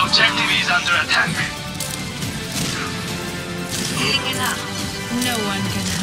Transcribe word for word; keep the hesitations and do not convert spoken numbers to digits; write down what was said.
Objective is under attack. Healing enough. No one can